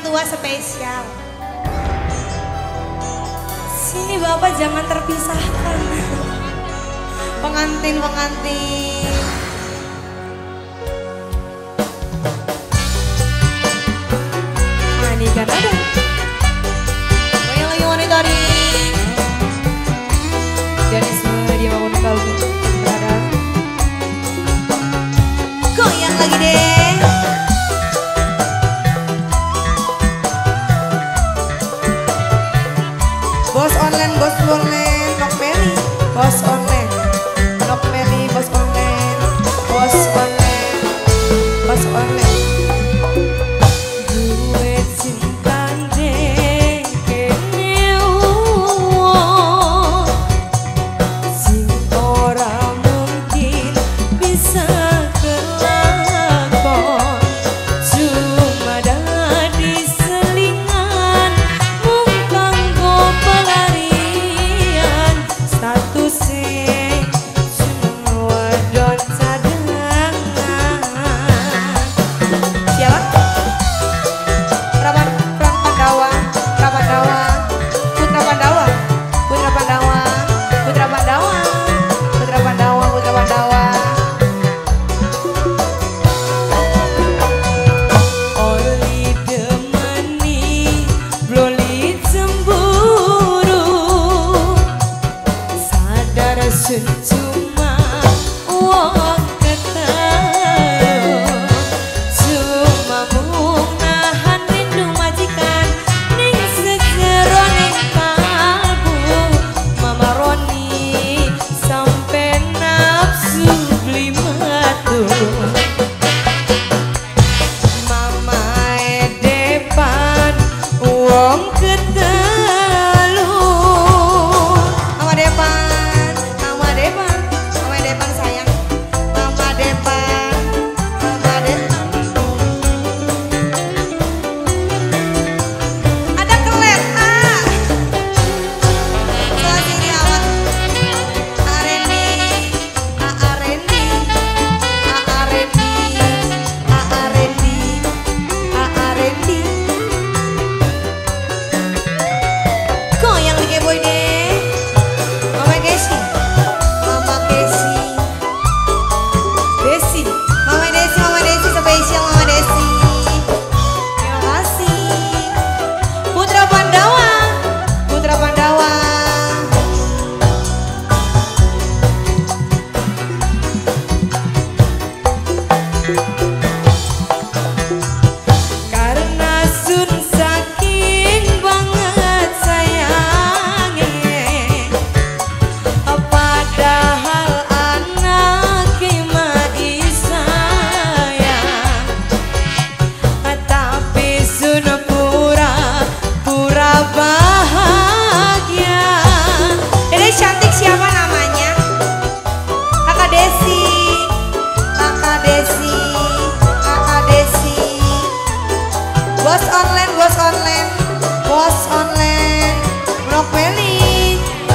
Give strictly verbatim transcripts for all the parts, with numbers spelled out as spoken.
mertua spesial. Sini Bapak jangan terpisahkan. Pengantin-pengantin. Nah ini kan ada. Oh yang lagi wanita nih. Jadi semua dia mau nikah berada. Goyang lagi deh. Bos online, bos online, Nok Meli, bos online, Nok Meli, bos online, bos online, bos online. Gue cinta deh kene uang, sing ora mungkin bisa kelakon, cuma dadi selingan, mung kanggo pelarian statusnya cuma wadon cadangan. Siapa? Praman Pram Pandawa, Pram Pandawa, Putra Pandawa, Putra Pandawa, Putra Pandawa, Putra Pandawa, Putra Pandawa. Oli demani, bloli cemburu, sadar secuma uang ketahu, cuma mung nahan rindu majikan, ning sejero ning kalbu, Mama Roni sampai nafsu beli matu. Mama Edepan uang ketelu. Mama Depan, Mama Depan, Mama Depan sayang. Mama Depan, Mama Depan. Ada kelet ah. Sebelah sini awak. Arendi, Arendi, Arendi, Arendi, Arendi. Goyang lagi boy deh. Mama Kesi, Mama Kesi, Desi, Mama Desi, Mama Desi spesial Mama Desi. Terima kasih. Putra Pandawa, Putra Pandawa. Karena sun saking banget sayangnya, padahal anak mah sayang, tapi sun pura pura bahagia. Ini cantik siapa namanya? Kakak Desi, Kakak Desi, Kakak Desi. Bos online, bos online, bos online, Nok Meli.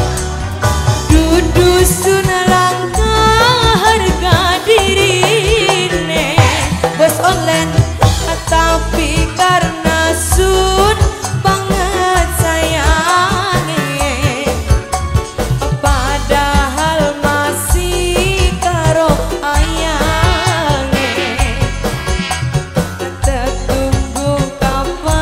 Dudu sun langkah harga dirine, bos online, tapi karena sun banget sayangnya, padahal masih karo ayangnya. Tertunggu kapan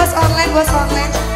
bos online, bos online.